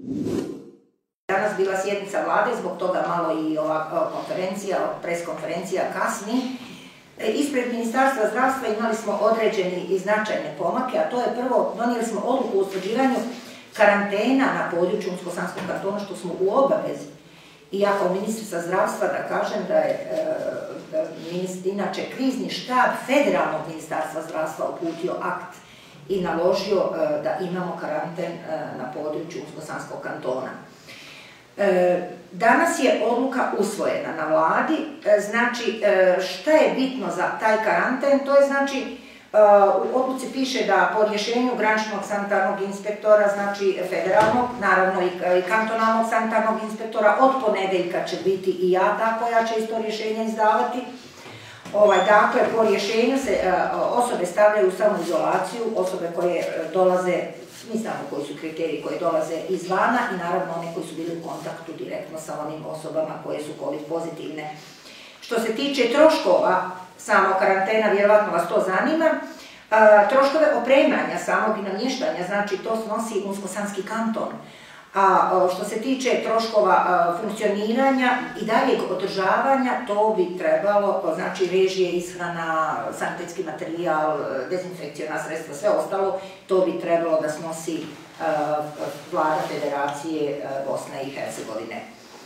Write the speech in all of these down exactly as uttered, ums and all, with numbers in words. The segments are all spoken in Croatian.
Danas bila sjednica vlade, zbog toga malo i ova konferencija, preskonferencija kasni. Ispred Ministarstva zdravstva imali smo određeni i značajne pomake, a to je prvo, donijeli smo odluku o utvrđivanju karantena na području Unsko-Sanskog kantona, što smo u obavezi. I ja kao ministrica zdravstva da kažem da je e, inače krizni štab federalnog ministarstva zdravstva uputio akt i naložio e, da imamo karanten e, na području Unsko-Sanskog kantona. E, danas je odluka usvojena na vladi, e, znači e, šta je bitno za taj karanten, to je znači u odluci piše da po rješenju graničnog sanitarnog inspektora, znači federalnog, naravno i kantonalnog sanitarnog inspektora, od ponedeljka će biti i ja ta koja će isto rješenje izdavati. Ovaj, dakle, po rješenju se osobe stavljaju u samoizolaciju, osobe koje dolaze, mi znamo koji su kriteriji koji dolaze izvana i naravno one koji su bili u kontaktu direktno sa onim osobama koje su COVID pozitivne. Što se tiče troškova samog karantena, vjerovatno vas to zanima, troškove opremanja samog i namještanja, znači to snosi Unsko-Sanski kanton. A što se tiče troškova funkcioniranja i daljeg održavanja, to bi trebalo, znači režije, ishrana, sanitetski materijal, dezinfekcijona sredstva, sve ostalo, to bi trebalo da snosi vlada Federacije Bosne i Hercegovine.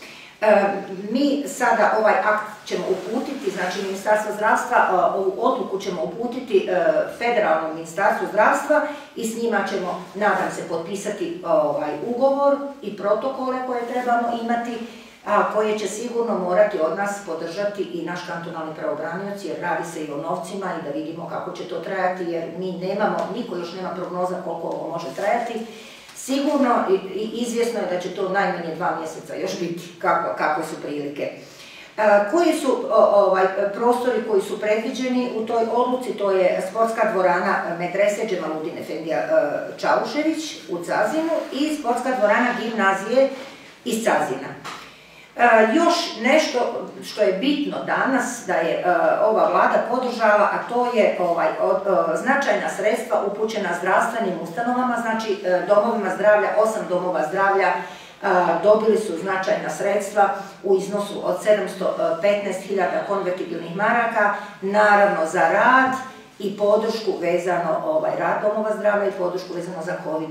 Mi sada ovaj akt ćemo uputiti, znači Ministarstvo zdravstva, ovu odluku ćemo uputiti Federalnom ministarstvu zdravstva i s njima ćemo, nadam se, potpisati ovaj ugovor i protokole koje trebamo imati, a koje će sigurno morati od nas podržati i naš kantonalni pravobranioc, jer radi se i o novcima i da vidimo kako će to trajati, jer mi nemamo, niko još nema prognoza koliko ovo može trajati. Sigurno i izvjesno je da će to najmanje dva mjeseca još biti, kako, kako su prilike. E, koji su o, ovaj, prostori koji su predviđeni u toj odluci, to je sportska dvorana Medrese Džemaludin Efendija e, Čaušević u Cazinu i sportska dvorana gimnazije iz Cazina. E, još nešto što je bitno danas da je e, ova vlada podržala, a to je ovaj, o, o, značajna sredstva upućena zdravstvenim ustanovama, znači e, domovima zdravlja, osam domova zdravlja e, dobili su značajna sredstva u iznosu od sedamsto petnaest hiljada konvertibilnih maraka, naravno za rad i podršku vezano, ovaj, rad domova zdravlja i podršku vezano za COVID,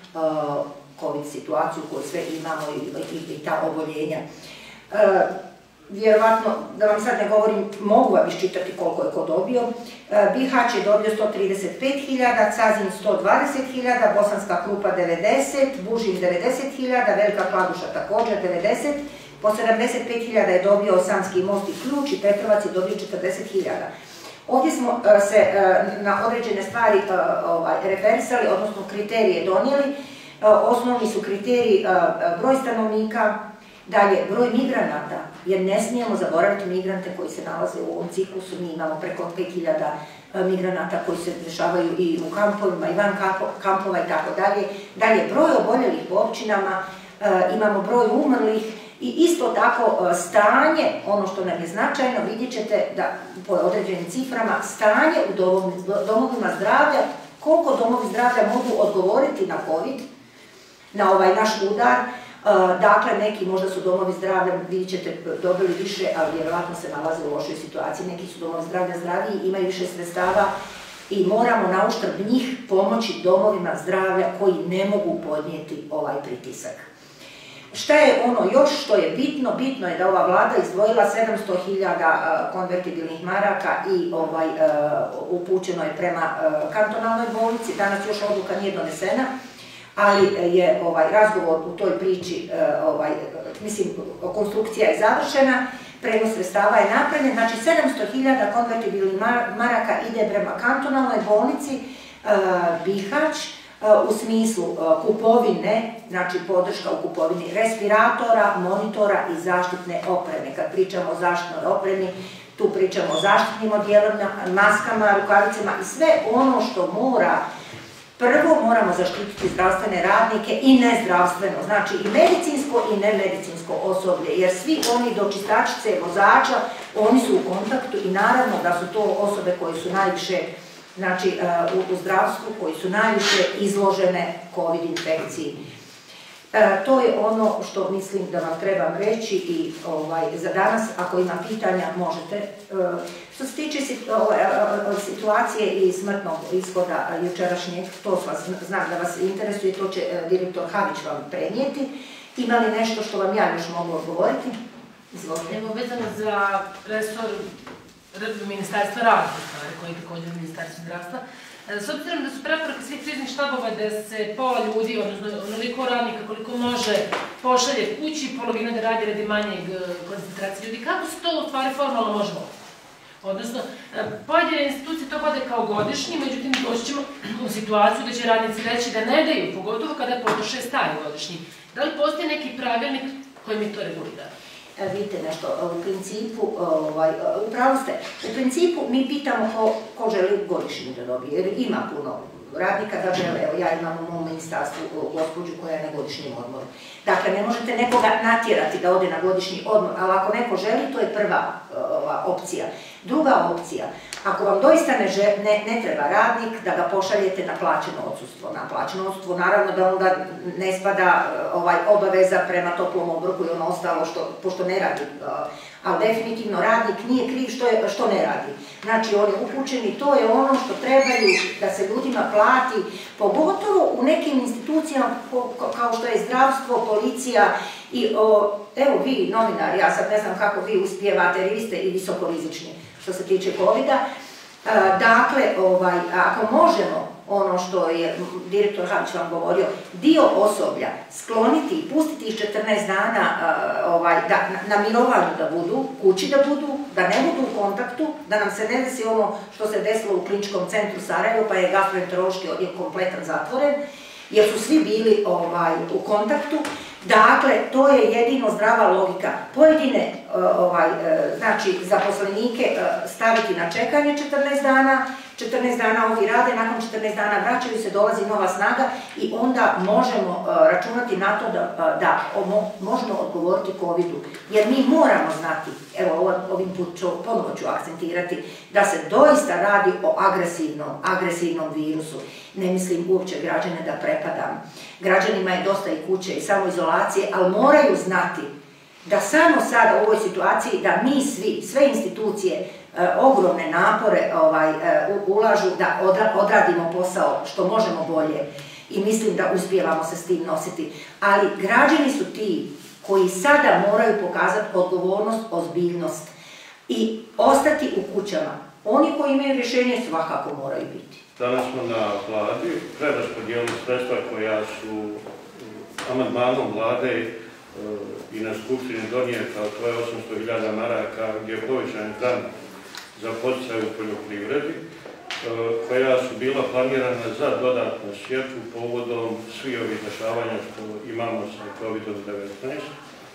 e, COVID situaciju koju sve imamo i, i, i ta oboljenja. E, vjerovatno, da vam sad ne govorim, mogu vam iščitati koliko je ko dobio. E, Bihać je dobio sto trideset pet hiljada, Cazin sto dvadeset hiljada, Bosanska Krupa devedeset, Bužin devedeset hiljada, Velika Kladuša također devedeset, po sedamdeset pet hiljada je dobio Sanski Most i Ključ i Petrovac je dobio četrdeset hiljada. Ovdje smo e, se e, na određene stvari e, ovaj, referisali, odnosno kriterije donijeli. Osnovni su kriteriji broj stanovnika, dalje broj migranata, jer ne smijemo zaboraviti migrante koji se nalaze u ovom ciklusu. Mi imamo preko pet hiljada migranata koji se dešavaju i u kampovima, i van kampova i tako dalje. Dalje broj oboljelih po općinama, imamo broj umrlih i isto tako stanje, ono što nam je značajno, vidjet ćete da po određenim ciframa, stanje u domovima zdravlja, koliko domovi zdravlja mogu odgovoriti na COVID, na ovaj naš udar. Dakle, neki možda su domovi zdravlja, vidjet ćete, dobili više, ali vjerovatno se nalaze u lošoj situaciji. Neki su domovi zdravlja zdraviji, imaju više sredstava i moramo na uštrb njih pomoći domovima zdravlja koji ne mogu podnijeti ovaj pritisak. Šta je ono još što je bitno? Bitno je da ova vlada izdvojila sedamsto hiljada konvertibilnih maraka i ovaj, upućeno je prema kantonalnoj bolnici. Danas još odluka nije donesena, ali je ovaj, razgovor u toj priči, ovaj, mislim, konstrukcija je završena, prenos sredstava je napravljen, znači sedamsto hiljada konvertibilnih maraka ide prema kantonalnoj bolnici Bihać u smislu kupovine, znači podrška u kupovini respiratora, monitora i zaštitne opreme. Kad pričamo o zaštitnoj opremi, tu pričamo o zaštitnim odjelima, maskama, rukavicama i sve ono što mora. Prvo moramo zaštititi zdravstvene radnike i nezdravstveno, znači i medicinsko i nemedicinsko osoblje, jer svi oni dočistačice, vozača, oni su u kontaktu i naravno da su to osobe koje su najviše, znači u, u zdravstvu, koji su najviše izložene COVID infekciji. E, to je ono što mislim da vam trebam reći i ovaj, za danas, ako ima pitanja, možete. E, što se tiče sit, ovaj, situacije i smrtnog ishoda jučerašnjeg, to vas, znam da vas interesuje, to će e, direktor Havić vam prenijeti. Ima li nešto što vam ja još mogu odgovoriti? Izvolite. Evo, vezano za resor Ministarstva rada, koji je također Ministarstvo zdravstva, s obzirom da su preporuke svih kriznih štabova da se pola ljudi, odnosno onoliko radnika koliko može, pošalje kući, polovina da radi radi manjeg koncentracije ljudi, kako se to u stvari formalno može voditi? Odnosno, pojedine institucije to vode kao godišnji, međutim doći ćemo u situaciju da će radnici reći da ne daju, pogotovo kada potroše stari godišnji. Da li postoji neki pravilnik koji mi to regulira? Vidite nešto, u principu, ovaj, upravo ste, u principu mi pitamo ko, ko želi godišnji da dobije, jer ima puno radnika da žele, evo ja imam u mom ministarstvu gospođu koja je na godišnjem odmoru. Dakle, ne možete nekoga natjerati da ode na godišnji odmor, ali ako neko želi, to je prva ova, opcija. Druga opcija, ako vam doista ne, ne, ne treba radnik, da ga pošaljete na plaćeno odsustvo. Na plaćeno odsustvo, naravno da onda ne spada ovaj, obaveza prema toplom obroku i ono ostalo, što, pošto ne radi. Ali definitivno radnik nije kriv što, je, što ne radi. Znači, oni upućeni, to je ono što trebaju da se ljudima plati, pogotovo u nekim institucijama kao što je zdravstvo, policija i, o, evo vi, novinari, ja sad ne znam kako vi uspijevate, jer vi ste i visokorizični što se tiče kovida. Dakle, ovaj, ako možemo, ono što je direktor Havić vam govorio, dio osoblja skloniti i pustiti ih četrnaest dana ovaj, da, na mirovanju da budu, kući da budu, da ne budu u kontaktu, da nam se ne desi ono što se desilo u kliničkom centru Sarajevo, pa je gastroenterološki odjel kompletan zatvoren, jer su svi bili ovaj, u kontaktu. Dakle, to je jedino zdrava logika. Pojedine ovaj, znači, zaposlenike staviti na čekanje četrnaest dana, četrnaest dana ovi rade, nakon četrnaest dana vraćaju se, dolazi nova snaga i onda možemo računati na to da, da možemo odgovoriti kovidu. Jer mi moramo znati, evo ovim put ću, ponovo ću akcentirati, da se doista radi o agresivnom, agresivnom virusu. Ne mislim uopće građane da prepadam. Građanima je dosta i kuće i samoizolacije, ali moraju znati da samo sada u ovoj situaciji da mi svi, sve institucije, e, ogromne napore ovaj, e, ulažu da odra, odradimo posao što možemo bolje i mislim da uspijevamo se s tim nositi. Ali građani su ti koji sada moraju pokazati odgovornost, ozbiljnost i ostati u kućama. Oni koji imaju rješenje svakako moraju biti. Danas smo na vladi preraspodijelili sredstva koja su amandmanom vlade i na skupštini donijeta, to je osamsto hiljada maraka gdje je povećan grant za poticaj u poljoprivredi, koja su bila planirana za dodatnu sjetvu povodom svih ovih dešavanja što imamo sa kovidom devetnaest.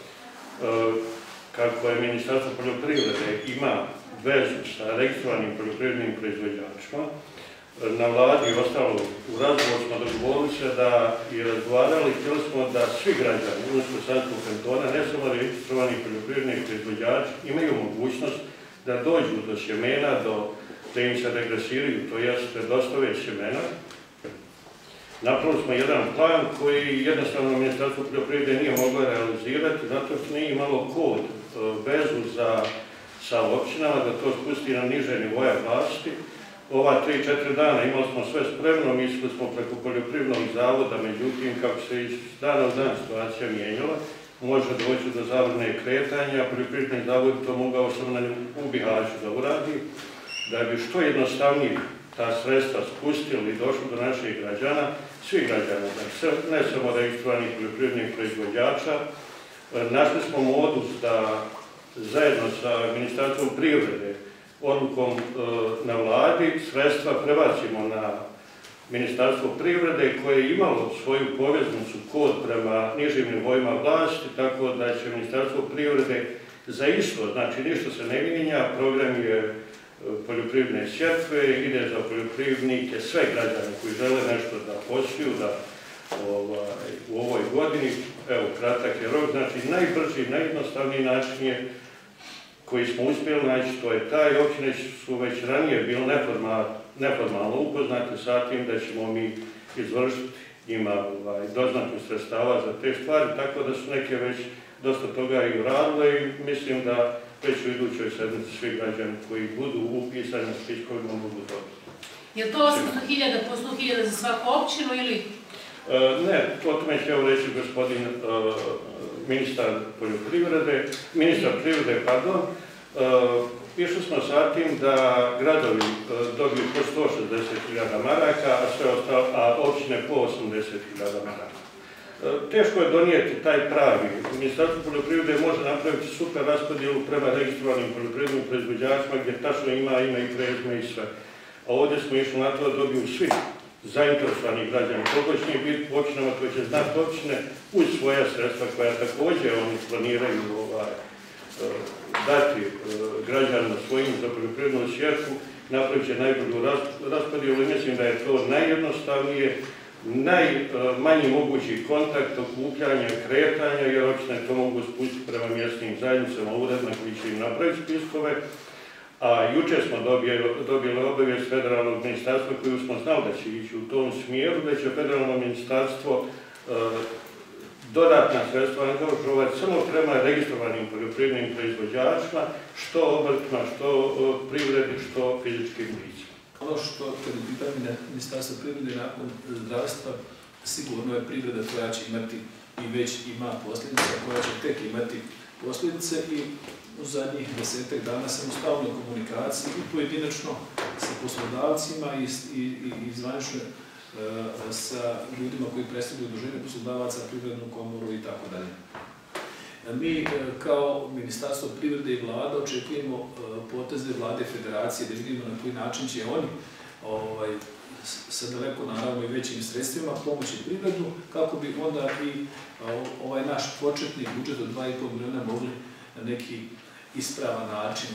Kako je Ministarstvo poljoprivrede ima vezu sa registrovanim poljoprivrednim proizvođačima, na vladi i ostalo u razgovoru smo dogovorili se da i razgovarali, htjeli smo da svi građani Unsko-Sanskog kantona, ne samo registrovani poljoprivredni proizvođači, imaju mogućnost da dođu do sjemena, do, da im se regresiraju, to jest dostave sjemena. Napravili smo jedan plan koji jednostavno Ministarstvo poljoprivrede nije moglo realizirati, zato što nije imalo kod vezu za, sa općinama da to spusti na niže nivoje vlasti. Ova tri četiri dana imali smo sve spremno, mislili smo preko poljoprivrednog zavoda, međutim, kako se iz dana u dan situacija mijenjala, može doći do zabrane kretanja, poljoprivredni zavod to mogao samo u Bihaću da uradi, da bi što jednostavnije ta sredstva spustili i došli do naših građana, svih građana, ne samo registrovanih poljoprivrednih proizvođača. Našli smo modus da zajedno sa Ministarstvom privrede odlukom na vladi sredstva prebacimo na Ministarstvo privrede koje je imalo svoju poveznicu kod prema nižim nivoima vlasti, tako da će Ministarstvo privrede za isto, znači ništa se ne mijenja, program je poljoprivredne sjetve, ide za poljoprivrednike, sve građane koji žele nešto da posiju, da ovaj, u ovoj godini, evo kratak je rok, znači najbrži, najjednostavniji način je koji smo uspjeli naći, to je taj, općine su već ranije bili neformalno, neformalno upoznati sa tim da ćemo mi izvršiti ima ovaj, doznaku sredstava za te stvari, tako da su neke već dosta toga i uradile i mislim da već u idućoj sedmici svi građani koji budu upisani na spiskovima mogu dobiti. Je li to osamsto hiljada po sto hiljada za svaku općinu ili? E, ne, o tome će evo reći gospodin e, ministar poljoprivrede, ministar privrede, pardon. E, Išli smo sa tim da gradovi e, dobiju po sto šezdeset hiljada maraka, a sve ostalo, a općine po osamdeset hiljada maraka. E, teško je donijeti taj pravi. Ministarstvo poljoprivrede može napraviti super raspodjelu prema registrovanim poljoprivrednim proizvođačima gdje tačno ima ime i prezime i sve. A ovdje smo išli na to da dobiju svi zainteresovani građani. Koliko će njih biti u općinama koje će znati općine uz svoja sredstva koja također oni planiraju ovaj, dati građanima svojim za poljoprivrednu sjetvu, napravit će najbolju raspodjelu i mislim da je to najjednostavnije, najmanji mogući kontakt, okupljanja, kretanja, jer općine to mogu spustiti prema mjesnim zajednicama uredno koji će im napraviti spiskove. A jučer smo dobili, dobili obavijest federalnog ministarstva koju smo znali da će ići u tom smjeru, da će federalno ministarstvo e, dodatna sredstva angažovati samo prema registrovanim poljoprivrednim proizvođačima, što obrtima, što privredi, što fizičkim licima. Ono što, kad je pitanje ministarstva privrede nakon zdravstva, sigurno je privreda koja će imati i već ima posljedice, koja će tek imati posljedice i u zadnjih desetak dana sam u stalnoj komunikaciji i pojedinačno sa poslodavcima i, i, i zvanično e, sa ljudima koji predstavljaju udruženje poslodavaca, privrednu komoru i tako dalje. Mi e, kao Ministarstvo privrede i vlada očekujemo e, poteze vlade federacije da vidimo na koji način će oni ovaj, sa daleko naravno i većim sredstvima pomoći privredu kako bi onda i ovaj naš početni budžet od dva i pol milijuna mogli na neki ispravan način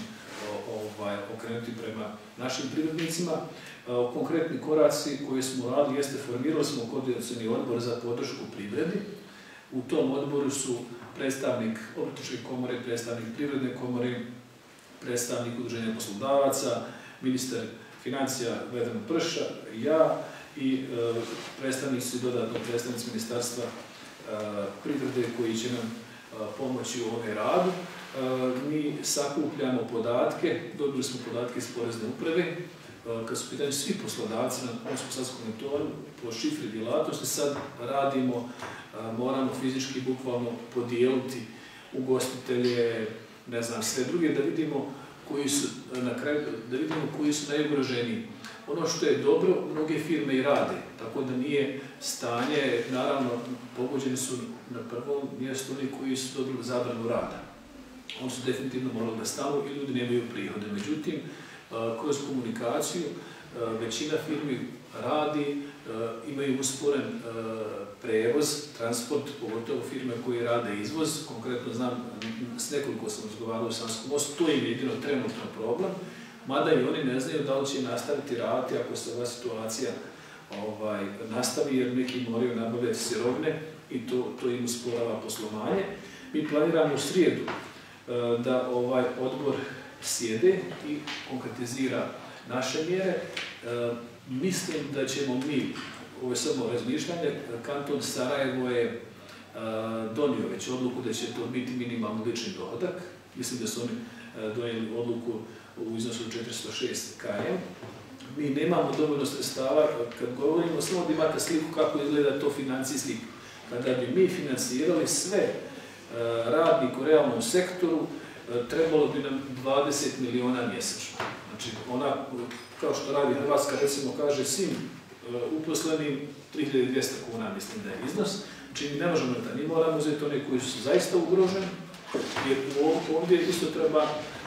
ovaj, okrenuti prema našim privrednicima. Konkretni koraci koje smo radili jeste formirali smo koordinacioni odbor za podršku privredi. U tom odboru su predstavnik Obrtničke komore, predstavnik Privredne komore, predstavnik udruženja poslodavaca, ministar financija Vedran Prša, ja i e, predstavnici, dodatno predstavnici ministarstva e, privrede koji će nam e, pomoći u ovome radu. E, mi sakupljamo podatke, dobili smo podatke iz porezne uprave, e, kad su pitanje svi poslodavci na gospodarskom metodom po šifri djelatnosti, sad radimo, e, moramo fizički bukvalno podijeliti ugostitelje, ne znam, sve druge, da vidimo koji su na kraju, da vidimo koji su najugroženiji. Ono što je dobro, mnoge firme i rade, tako da nije stanje, naravno, pogođeni su na prvom mjestu oni koji su dobili zabranu rada. Oni su definitivno morali da stanu i ljudi nemaju prihode. Međutim, kroz komunikaciju većina firmi radi, imaju usporen prevoz, transport, pogotovo firme koje rade izvoz. Konkretno znam, s nekoliko sam razgovarao u Sanskom mostu, to je jedino trenutno problem, mada i oni ne znaju da li će nastaviti raditi ako se ova situacija ovaj, nastavi, jer neki moraju nabavljati sirovine i to, to im usporava poslovanje. Mi planiramo u srijedu da ovaj odbor sjede i konkretizira naše mjere. Mislim da ćemo mi, ovo je samo razmišljanje, kanton Sarajevo je donio već odluku da će to biti minimalni lični dohodak. Mislim da su oni donijeli odluku u iznosu četiristo šest kilometara. Mi nemamo dovoljno sredstava, kad govorimo samo da imate sliku kako izgleda to financijski. Kada bi mi financirali sve radnike u realnom sektoru, trebalo bi nam dvadeset miliona mjesečno. Znači, ona, kao što radi Hrvatska, recimo, kaže svim uposlenim tri hiljade dvjesto kuna, mislim da je iznos. Znači, mi ne možemo da mi moramo uzeti one koji su zaista ugroženi, jer ovdje isto treba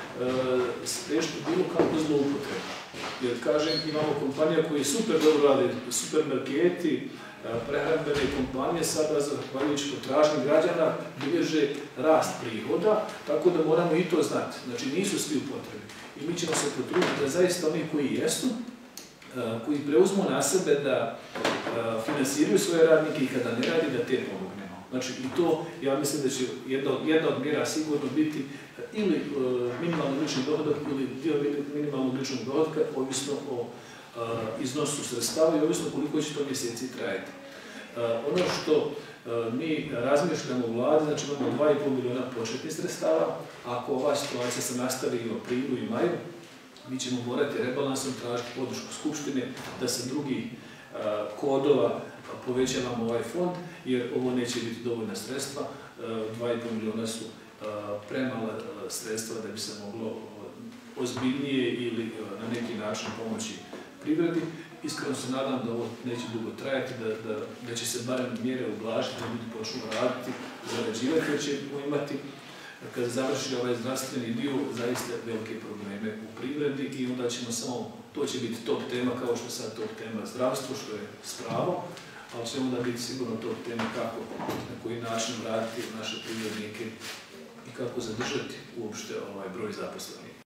spriječiti bilo kako zloupotreba. Jer, kažem, imamo kompanija koji super dobro rade, supermarketi, prehrambene kompanije sada, zahvaljujući potražnji građana, bilježe rast prihoda, tako da moramo i to znati. Znači, nisu svi u potrebi. I mi ćemo se potruditi da zaista oni koji jesu, koji preuzmu na sebe da finansiraju svoje radnike i kada ne radi, da te pomognemo. Znači, i to, ja mislim da će jedna, jedna od mjera sigurno biti ili minimalni lični dohodak ili dio minimalnog ličnog dohodka, ovisno o iznosu sredstava i ovisno koliko će to mjeseci trajati. Ono što mi razmišljamo u vladi, znači imamo dva i pol milijuna početnih sredstava, ako ova situacija se nastavi i u aprilu i maju, mi ćemo morati rebalansom tražiti podršku Skupštine da se drugi kodova povećavamo ovaj fond, jer ovo neće biti dovoljna sredstva, dva i pol milijuna su premala sredstva da bi se moglo ozbiljnije ili na neki način pomoći privredi. Iskreno se nadam da ovo neće dugo trajati, da, da, da će se barem mjere ublažiti, da ljudi počnu raditi, zarađivati, jer ćemo imati, kada završi ovaj zdravstveni dio, zaista velike probleme u privredi i onda ćemo samo, to će biti top tema kao što je sad top tema zdravstvo, što je s pravom, ali će onda biti sigurno top tema kako, na koji način vratiti naše privrednike i kako zadržati uopšte ovaj broj zaposlenih.